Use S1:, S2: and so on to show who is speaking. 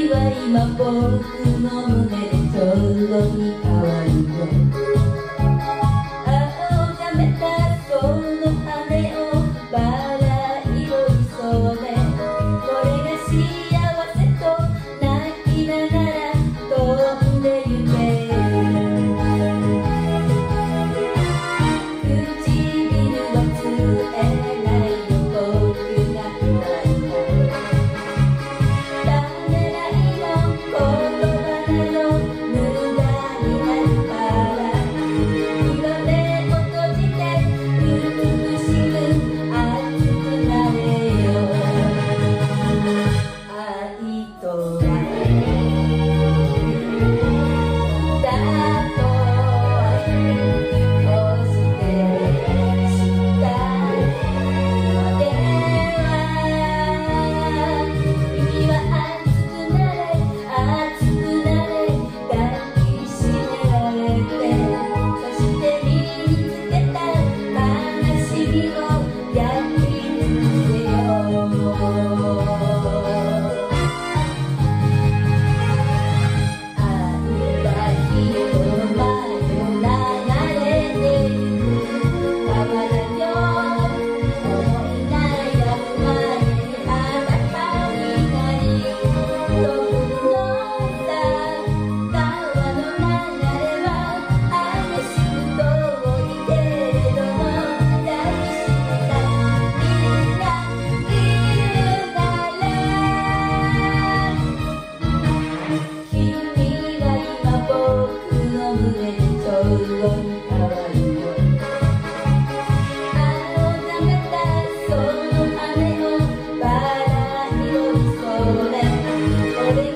S1: は今僕の胸でちょうどに変わるよ。青ざめたその羽をバラ色に染め、これが幸せと泣きながら飛んでゆけ。唇はつえないよ僕がためらいの言葉など無駄になるから今目を閉じて美しく熱くなれよ。愛とはだとこうしてしたのでは君は熱くなれ熱くなれ抱きしめられて、そして身につけた悲しみを焼き尽くせよ。愛は人前を流れてゆく川だよ。思いながら前に裸になり飛ぶのさ。川の流れは激しく遠いけれども抱きしめたみんないるなら君は今僕の胸でちょうどに変わるよ。青ざめたその羽をバラ色に染め、これが